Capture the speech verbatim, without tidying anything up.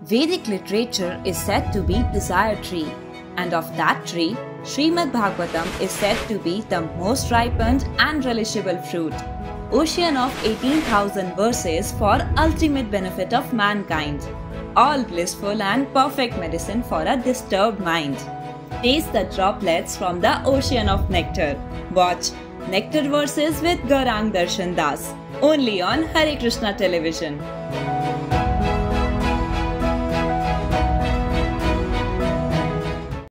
Vedic literature is said to be desire tree, and of that tree, Srimad Bhagavatam is said to be the most ripened and relishable fruit. Ocean of eighteen thousand verses for ultimate benefit of mankind. All blissful and perfect medicine for a disturbed mind. Taste the droplets from the ocean of nectar. Watch Nectar Verses with Gauranga Darshan Das, only on Hare Krsna television.